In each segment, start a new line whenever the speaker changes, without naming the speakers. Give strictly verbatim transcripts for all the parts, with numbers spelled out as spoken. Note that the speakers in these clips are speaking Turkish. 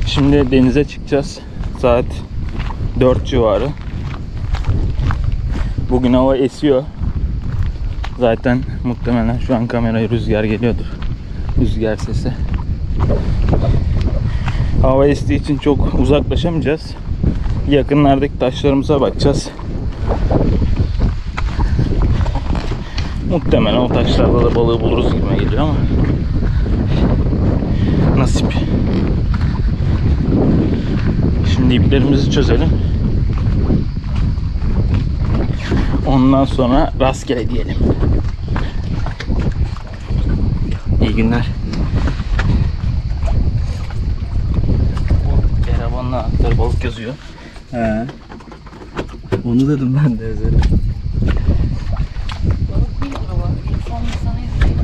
Şimdi denize çıkacağız. Saat dört civarı. Bugün hava esiyor. Zaten muhtemelen şu an kameraya rüzgar geliyordur. Rüzgar sesi. Hava estiği için çok uzaklaşamayacağız. Yakınlardaki taşlarımıza bakacağız. Muhtemelen o taşlarda da balığı buluruz gibi geliyor ama nasip. Şimdi iplerimizi çözelim. Ondan sonra rastgele diyelim. İyi günler. Keravanla aktar balık yazıyor.
He. Onu dedim ben de özel.
Balık değil baba. İnsan insana izleyin.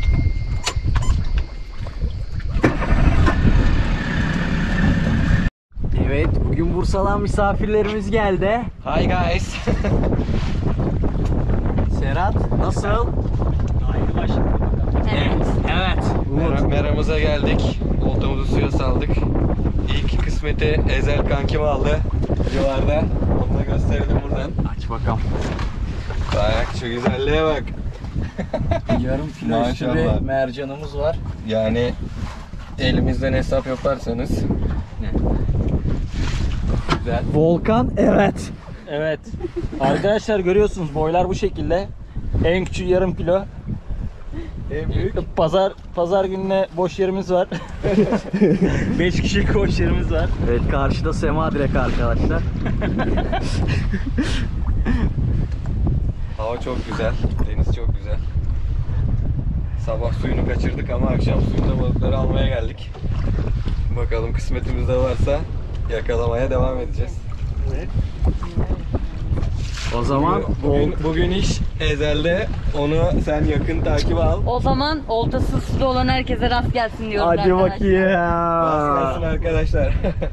Evet, bugün Bursa'dan misafirlerimiz geldi.
Hi guys.
Serhat, nasıl?
Evet.
Evet.
Mera, meramıza geldik. Oltamızı suya saldık. İlk kısmeti Ezel kankim aldı. Civarda. Onu da gösterelim buradan.
Aç bakalım.
Bak şu güzelliğe bak.
Yarım kilo üstü bir
Maşallah.
mercanımız var.
Yani elimizden hesap yaparsanız.
Güzel. Volkan, evet.
Evet. Arkadaşlar görüyorsunuz boylar bu şekilde. En küçüğü yarım kilo.
En büyük.
Pazar pazar gününe boş yerimiz var. beş kişilik boş yerimiz var.
Evet, karşıda Sema direkt arkadaşlar.
Hava çok güzel. Deniz çok güzel. Sabah suyunu kaçırdık ama akşam suyunda balıkları almaya geldik. Bakalım kısmetimizde varsa yakalamaya devam edeceğiz.
O zaman
Bugün, bugün iş Ezel'de. Onu sen yakın takip al.
O zaman oltası suda olan herkese rast gelsin diyorum
hadi
arkadaşlar.
bakayım.
Bas gelsin arkadaşlar.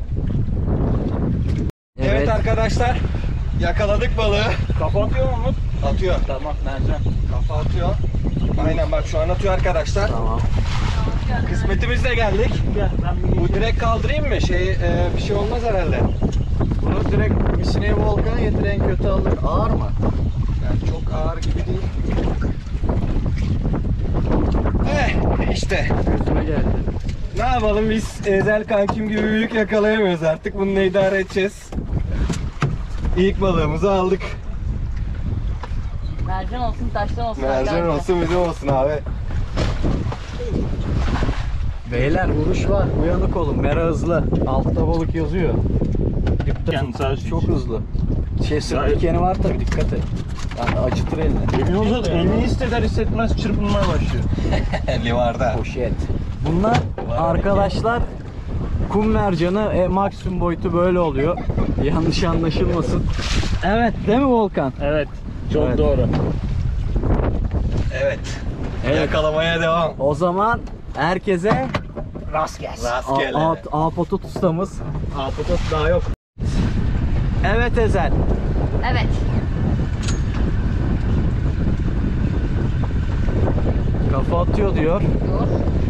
evet.
Evet.
arkadaşlar. Yakaladık balığı.
Kafa atıyor mu Umut?
Atıyor.
Tamam mercan.
Kafa atıyor. Aynen bak şu an atıyor arkadaşlar.
Tamam.
Kısmetimizle geldik.
Gel ben bir
Bu direkt kaldırayım mı? Şey e, bir şey olmaz herhalde.
Bunu direkt Misine'ye Volkan'a getir, en kötü alır. Ağır mı?
Yani çok ağır gibi değil. Eh işte.
Gözüme geldi.
Ne yapalım biz Ezel kankim gibi büyük yakalayamıyoruz artık. Bununla idare edeceğiz. İlk balığımızı aldık.
Mercan olsun, taştan olsun.
Mercan
arkadaşlar.
olsun bizim olsun abi.
Beyler vuruş var. Uyanık olun. Mera hızlı. Altta balık yazıyor. Dipte
Yani sadece
çok hızlı. Şey
Ya-
sırt dikeni var tabi, dikkat et. Yani acıtır elini.
elini uzat, elini hisseder hissetmez çırpınmaya başlıyor.
Livarda.
Poşet. Bunlar arkadaşlar kum mercanı, e, maksimum boyutu böyle oluyor. Yanlış anlaşılmasın. Evet, değil mi Volkan?
Evet. Çok
Evet.
doğru.
Evet.
Evet.
Yakalamaya devam.
O zaman herkese
Rast gelsin.
Rastgele.
A- A- Apotot ustamız.
Apotot daha yok.
Evet Ezel.
Evet.
Kafa atıyor diyor.
Dur.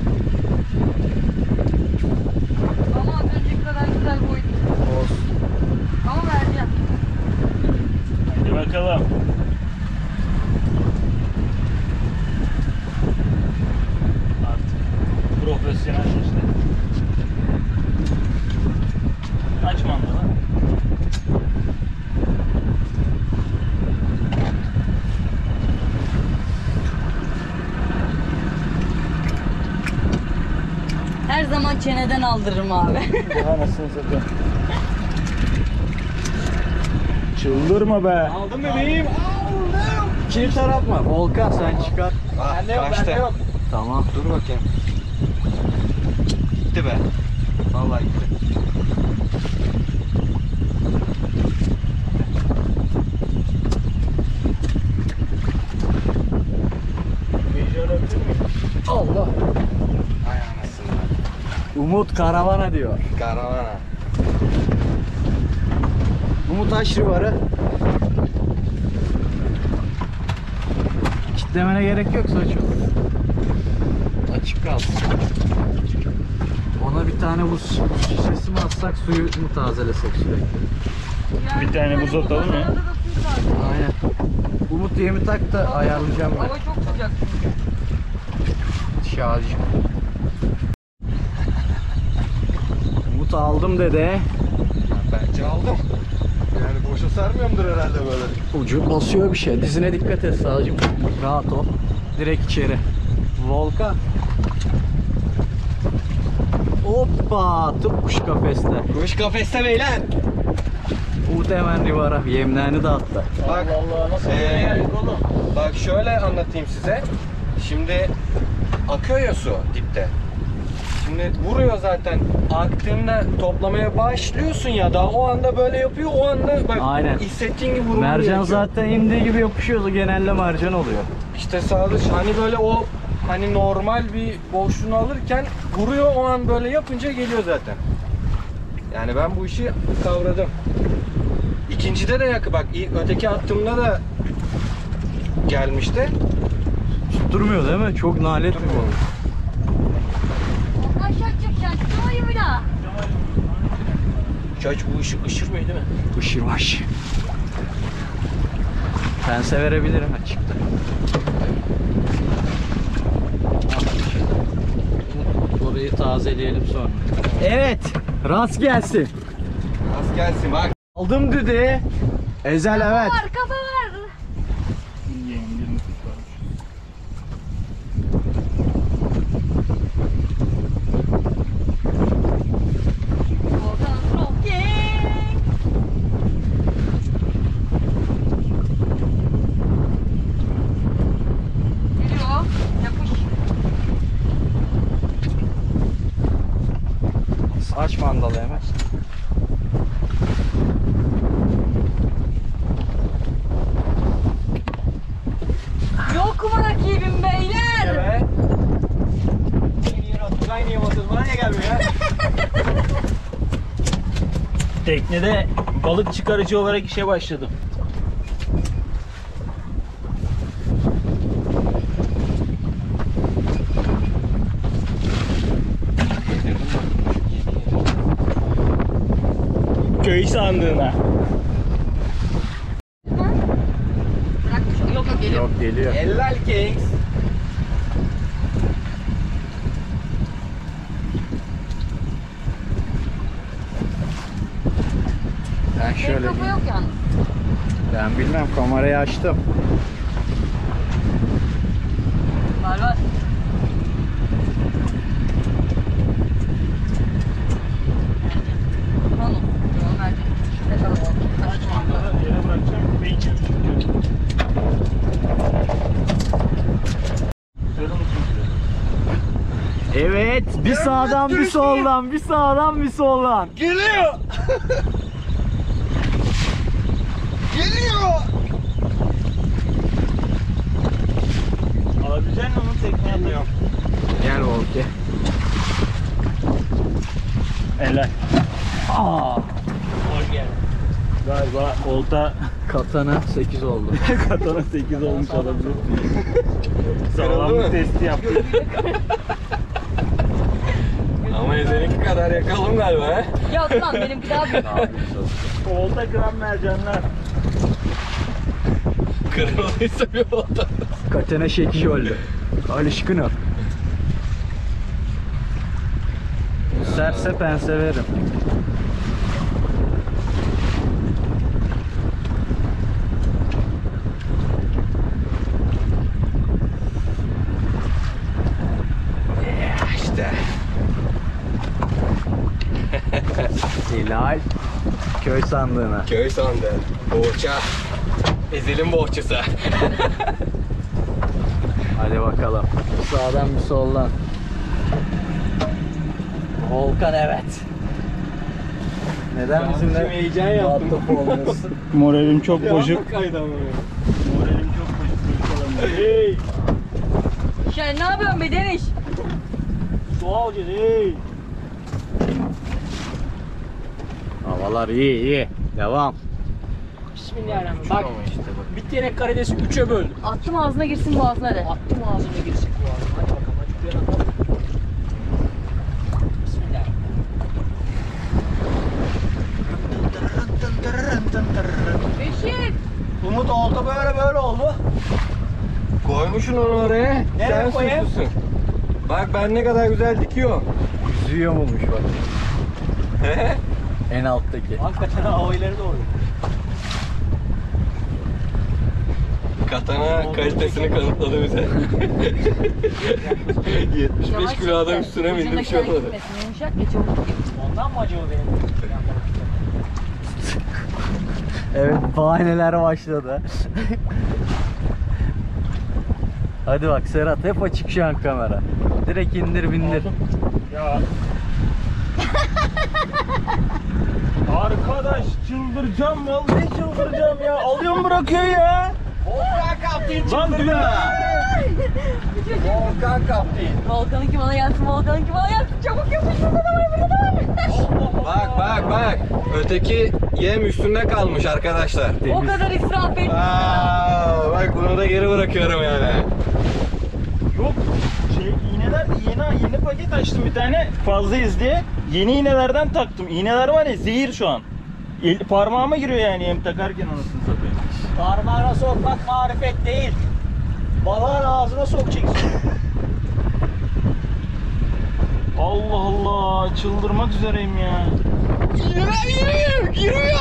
Ama az önceki kadar güzel boyut.
Olsun.
Ama mercan.
Hadi bakalım. Artık profesyonel işte. Aç mandalı.
Her zaman çeneden aldırırım abi.
Daha nasıl satayım. Çıldırma be.
Aldın bebeğim.
Çift taraf mı? Volkan sen çıkar.
Ah, kaçtı.
Tamam.
Dur bakayım. Gitti be. Vallahi gitti.
Allah.
Ay anasını.
Umut karavana diyor.
Karavana.
Umut aç rivarı. Kitlemene gerek yok saçım. Açık kalsın. Ona bir tane buz şişesi mi atsak, suyu mu tazelesek sürekli?
Bir tane buz atalım ya.
Arada da suyu taze.
Aynen. Umut yemi tak da ayarlayacağım
Hava çok sıcak çünkü.
ben. Şarj. Umut aldım dede.
Bence aldım. Yani boşa sarmıyorumdur herhalde böyle.
Ucu basıyor bir şey. Dizine dikkat et sağcım. Rahat ol. Direkt içeri. Volkan. Hoppa! Tıp kuş kafeste.
Kuş kafeste beyler.
Umut hemen rivara. Yemleğini dağıttı.
Bak, ee, bak şöyle anlatayım size. Şimdi akıyor ya su dipte. Şimdi vuruyor zaten. Aktığında toplamaya başlıyorsun ya da o anda böyle yapıyor. O anda bak
Aynen.
hissettiğin gibi vurman
Mercan
gerekiyor.
zaten indiği gibi yapışıyordu. Genelde mercan oluyor.
İşte sağdış hani böyle o hani normal bir boşluğunu alırken vuruyor, o an böyle yapınca geliyor zaten. Yani ben bu işi kavradım. İkincide de yakı bak, ilk öteki attığımda da gelmişti.
Tutturmuyor değil mi? Çok nalet mi bu?
Aşağı çekeceksin. Şurayı bir daha.
Çaç bu ışık ışırmıyor değil mi?
Işırmaş. Pense verebilirim açıkta. Orayı tazeleyelim sonra. Evet. Rast gelsin.
Az gelsin bak.
Aldım düdüğü. Ezel evet.
Var kafa var. Volkan Roking. Geliyor. Yapış.
Aç mandalı hemen.
Yok mu rakibim beyler?
Evet. Aynı yemasız bana niye gelmiyor ya?
Teknede balık çıkarıcı olarak işe başladım. Köy sandığına.
Bırak. Yok yok geliyor.
Yok geliyor.
Helal Kings.
Ben
Benim
şöyle
kafa yok yalnız.
Ben bilmem, kamerayı açtım.
Var var. Pano. Yok mercan. Ne kadar oldu?
Yere bırakacağım. Beyin çünkü.
Evet, bir sağdan bir soldan, bir sağdan bir soldan.
Geliyor. Geliyor.
Alabilecek misin onu tekneye atıyorum.
Gel Volki.
Helal.
Aa,
Galiba olta
katana sekiz oldu.
katana sekiz olmuş olabilir.
Kırıldı mı?
Sağlamlık testi yaptık.
Ama seninki kadar yakalım galiba he.
Yok lan benimki daha büyük.
Olta gram mercanlar.
Kırıldıysa bir oldu.
Katana sekiz oldu. Alışkınım. Serse ben severim.
İşte.
Hilal. Köy sandığına.
Köy sandı. Boğaça. Ezel'in boğaçası.
Hadi bakalım. Bir sağdan bir soldan. Volkan evet. Neden
Ben
bizimle
şimdi heyecan yaptım.
muhatap olmuyorsun?
Moralim çok bozuk.
Kaydı ama.
Moralim çok bozuk. Konuşalamıyorum. Hey!
Şey ne yapıyorsun be Deniz?
Su alacağız hey!
Havalar iyi iyi. Devam.
Bismillahirrahmanirrahim. Bak, bitleyerek karidesi üçe böl.
Attım ağzına girsin boğazına de.
Attım ağzına girsin bu ağzına. Hadi bakalım, hadi bir yana. Bismillah.
Koymuşsun onu oraya.
Nereye
Sen
koyayım?
suçlusun. Bak ben ne kadar güzel dikiyor.
Yüzüyor muymuş bak.
He?
En alttaki.
Hakikaten hava ileri doğru.
Katana kalitesini kanıtladı bize. yetmiş beş kilo adam üstüne bindi bir şey olmadı.
Yumuşak ya çabuk gitsin.
Ondan mı acaba benim?
Evet, bahaneler başladı. Hadi bak Serhat, hep açık şu an kamera. Direkt indir bindir.
Ya. Arkadaş çıldıracağım, vallahi çıldıracağım ya. Alıyor mu bırakıyor ya?
Volkan kaptın
Lan
çıldırdı.
Volkan kaptı.
Volkan'ınki bana gelsin, Volkan'ınki bana gelsin. Çabuk yapın, burada da var, burada da var.
Bak bak bak. Öteki yem üstünde kalmış arkadaşlar.
O kadar israf ettim.
Aa, bak bunu da geri bırakıyorum yani.
Yok şey iğneler de yeni yeni paket açtım bir tane fazlayız diye. Yeni iğnelerden taktım. İğneler var ya zehir şu an. El, parmağıma giriyor yani yem takarken anasını satayım.
Parmağına sokmak marifet değil. Balığın ağzına sokacaksın.
Allah Allah çıldırmak üzereyim ya.
Giriyor giriyor giriyor.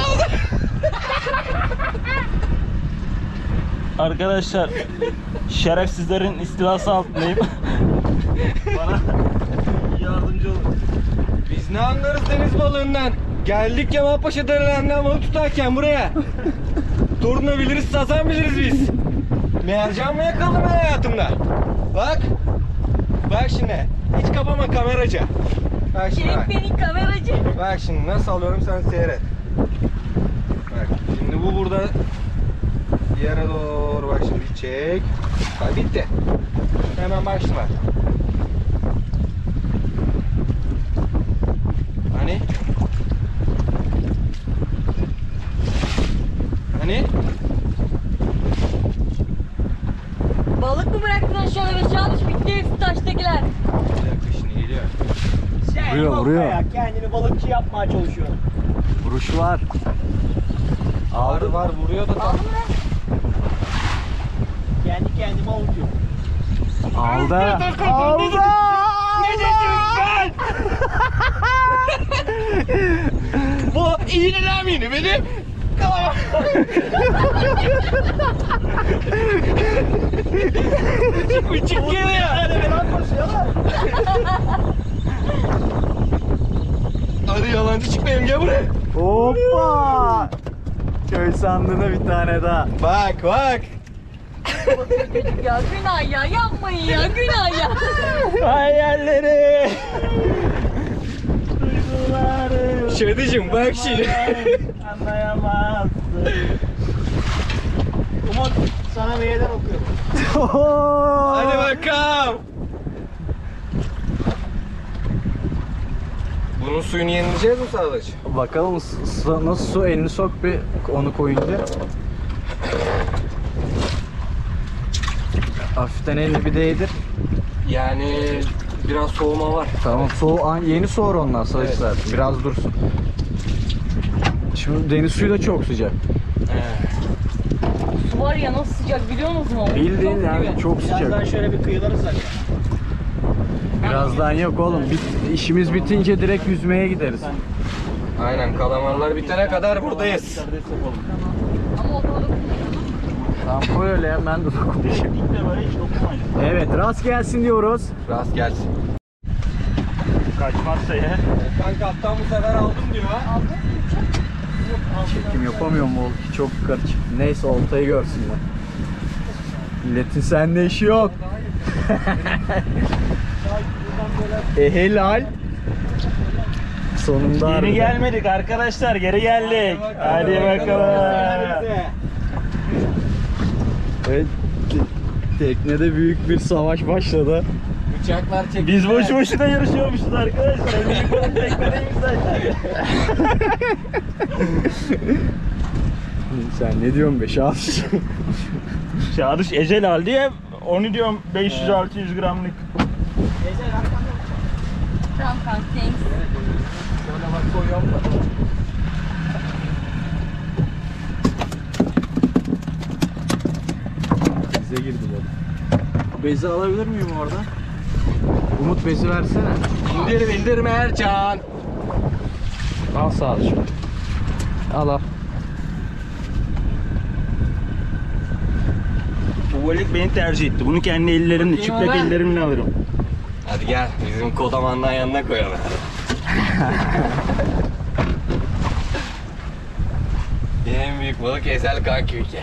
Arkadaşlar şerefsizlerin istilası altındayım. Bana yardımcı olun.
Biz ne anlarız deniz balığından? Geldik Kemalpaşa derelerinden balık tutarken buraya. Turna biliriz, sazan biliriz biz. Mercan mı yakaladım ben hayatımda? Bak. Bak şimdi. Hiç kapama kameracı. Bak şimdi bak.
Çek beni kameracı.
Bak şimdi nasıl alıyorum sen seyret. Bak şimdi bu burada yere doğru bak şimdi çek. Bak bitti. Hemen başla. Hani? Hani?
Balık mı bıraktın aşağıya ve çalış bitti hepsi taştakiler.
Bir dakika şimdi geliyor.
Sen
Vuruyor,
yok
vuruyor.
ya, kendini balıkçı yapmaya çalışıyorsun.
Vuruş var.
Aldı var vuruyor da tam.
Aldın mı?
Kendi kendime avutuyor.
Aldı. Aldı.
Ne dedim ben?
Bu iğneler miydi benim? Tamam. Uçuk uçuk geliyor. Hadi yalancı çıkmayayım gel buraya.
Hoppa. Köy sandığına bir tane daha.
Bak bak.
Çocuk ya günah ya yapmayın ya günah ya.
Hayalleri. Duyguları.
Şöydeciğim bak şimdi.
Anlayamazsın.
Umut sana meydan okuyorum.
Hadi bakalım. Bunun suyunu yenileceğiz mi sadece?
Bakalım su, nasıl su, elini sok bir onu koyunca. Hafiften elini bir değdir.
Yani biraz soğuma var.
Tamam, soğu an- yeni soğur ondan sonra
Evet.
zaten. Biraz dursun. Şimdi deniz suyu da çok sıcak.
Su var ya nasıl sıcak biliyor musun?
Bildiğin
Çok
yani
gibi.
çok
Birazdan
sıcak.
şöyle bir kıyıları sak.
Birazdan yok oğlum. Bit- işimiz bitince direkt yüzmeye gideriz.
Aynen kalamarlar bitene kadar buradayız.
Ama o kadar
Tamam koy öyle ya, ben de dokunmayacağım.
İlk de böyle hiç dokunmayın.
Evet, rast gelsin diyoruz.
Rast gelsin.
Kaçmazsa ya.
Ben kaptan bu sefer aldım diyor.
Çekim yapamıyorum o çok yukarı çıktı. Neyse oltayı görsünler. Milletin sende işi yok. e helal. Sonunda
Geri
harbiden.
gelmedik arkadaşlar, geri geldik. Hadi bakalım.
Evet, te- teknede büyük bir savaş başladı.
Bıçaklar çekildi.
Biz boş boşuna yarışıyormuşuz arkadaşlar. Büyük olan teknedeymiş zaten.
Sen ne diyorsun be şahs?
Çağrış ecel aldı ya. Onu diyorum beş yüz altı yüz gramlık.
Tamam kanka thanks.
Şöyle bak koyuyorum da.
Bize girdi bu. bezi alabilir miyim oradan? Umut bezi versene.
İndir indir Mercan.
Al Sadıç. Al al.
Bu balık beni tercih etti. Bunu kendi ellerimle,
Bakayım
çıplak
hemen.
ellerimle alırım.
Hadi gel bizim kodamandan yanına koyalım. En büyük balık Ezel kanki ülke.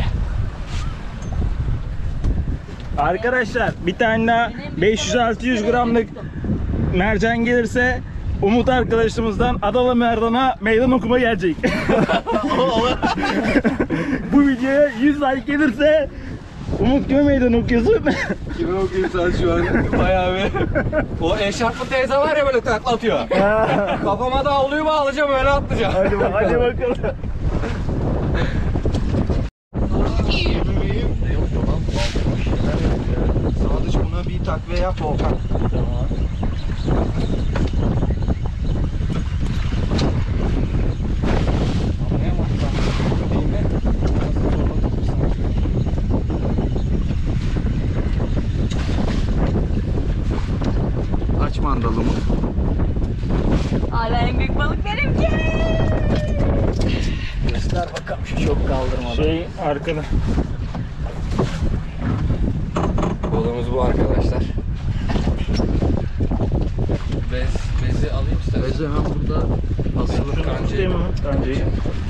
Arkadaşlar bir tane daha beş yüz altı yüz gramlık mercan gelirse Umut arkadaşımızdan Adalı Merdan'a meydan okuma gelecek. Bu videoya yüz like gelirse Umut kime meydan okuyorsun?
Kime okuyayım sen şu an? Bayağı bir. O eşarplı teyze var ya böyle takla atıyor. Kafama da havluyu bağlayacağım öyle atlayacağım.
Hadi, bak- hadi bakalım.
Sadece buna bir takviye yap Volkan.
Tamam.
Aç mandalımı.
Hala en büyük balık benimki.
Göster bakalım şu çok kaldırmadan.
Şey arkada.
Balığımız bu arkadaşlar. Bez, bezi alayım istedim.
Bezi hemen burada asılı.
Değil mi? Kancayı.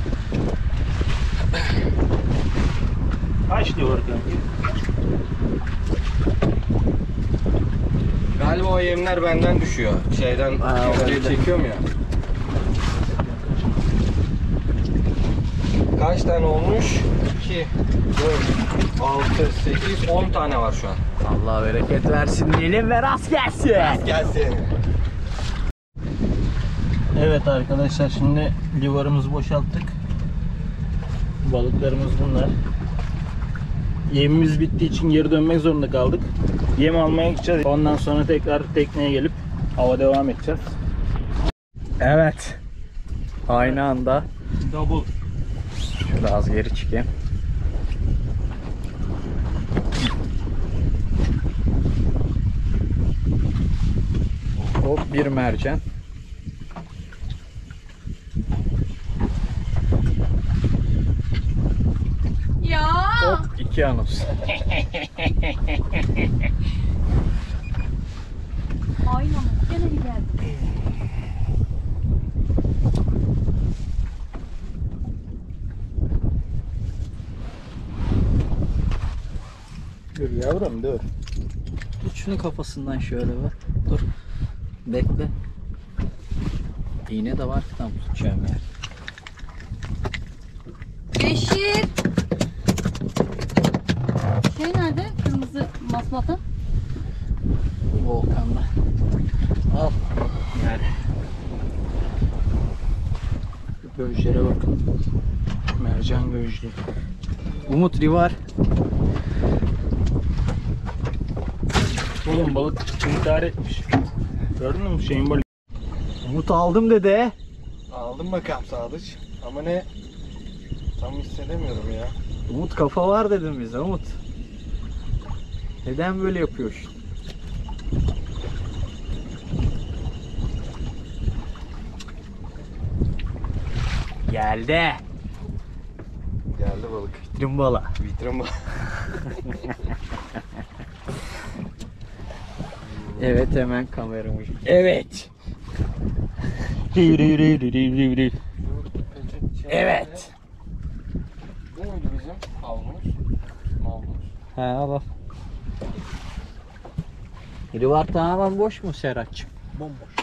Kaç diyor orada?
Galiba o yemler benden düşüyor. Şeyden
Ha,
kenarıya
öyle.
çekiyorum ya. Kaç tane olmuş? iki, dört, altı, sekiz, on tane var şu an.
Allah bereket versin diyelim ve rast gelsin.
Gelsin.
Evet arkadaşlar şimdi livarımızı boşalttık. Balıklarımız bunlar. Yemimiz bittiği için geri dönmek zorunda kaldık. Yem almaya gideceğiz. Ondan sonra tekrar tekneye gelip hava devam edeceğiz.
Evet. Aynı anda.
Double.
Şöyle az geri çıkayım. Hop bir mercan.
Ya.
Hop iki anus.
Aynen. Gene mi geldi?
Dur yavrum dur.
Tut şunu kafasından şöyle bak. Dur. Bekle. İğne de var ki tam tutacağım yer.
Yeşil. Şey nerede? Kırmızı masmata.
Volkan'da. Al.
Yani.
Gözlere bakın. Mercan gözlü. Umut Rivar.
Oğlum balık intihar etmiş. Gördün mü şeyin balık?
Umut aldım dedi.
Aldım bakalım Sadıç. Ama ne? Tam hissedemiyorum ya.
Umut kafa var dedim bize Umut. Neden böyle yapıyorsun? Geldi.
Geldi balık.
Cimbala.
Vitrin balık.
Evet hemen kameramı. Evet. Evet.
Bu muydu bizim avlumuz? Avlumuz.
He al al. Biri var tamamen boş mu Serhat'cığım?
Bomboş.